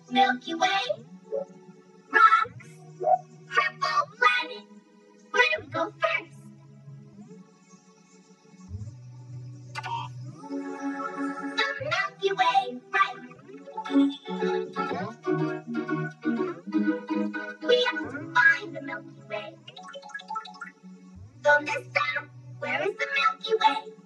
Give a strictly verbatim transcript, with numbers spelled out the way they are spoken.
Milky Way, rocks, purple planet. Where do we go first? The Milky Way, right. We have to find the Milky Way. So this time, where is the Milky Way?